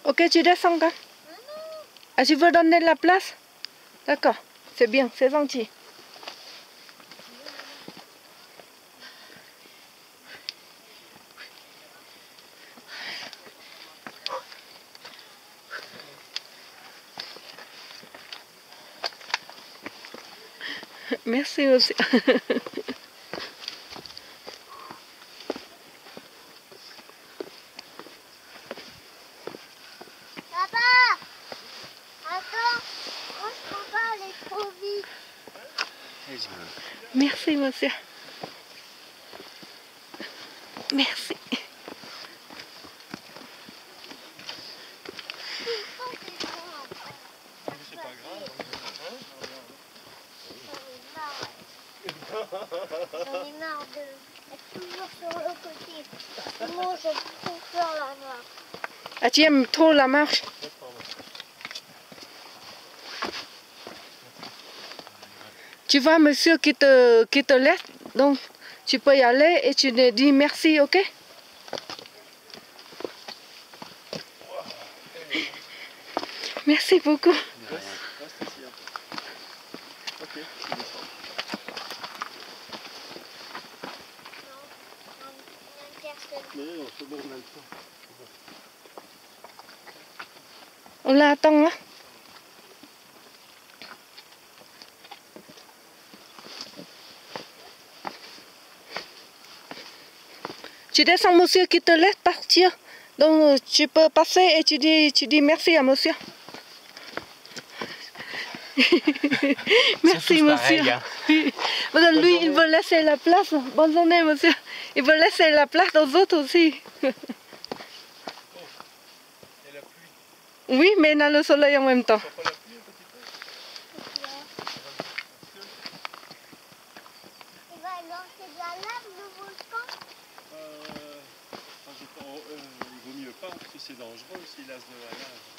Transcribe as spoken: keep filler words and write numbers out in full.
Ok, tu descends quand? Ah, tu veux donner la place? D'accord, c'est bien, c'est gentil. Merci aussi. Papa! Attends! Moi je peux pas aller trop vite. Merci monsieur. Merci. C'est pas grave. J'en ai marre d'être toujours sur le côté. Moi j'ai trop peur la marche. Ah, tu aimes trop la marche? Tu vois monsieur qui te, qui te laisse, donc tu peux y aller et tu te dis merci, ok? Merci beaucoup. Non, c'est bon, on a le temps. On l'attend, hein? Tu descends monsieur qui te laisse partir. Donc tu peux passer et tu dis, tu dis merci à monsieur. Merci monsieur. Pareil, hein. Parce que lui, il veut laisser la place. Bonne journée monsieur. Il veut laisser la place aux autres aussi. Oui, mais il a le soleil en même temps. Il va lancer de la lave, le volcan? Euh, enfin, je, euh, il vaut mieux pas parce que c'est dangereux s'il lance de la lave.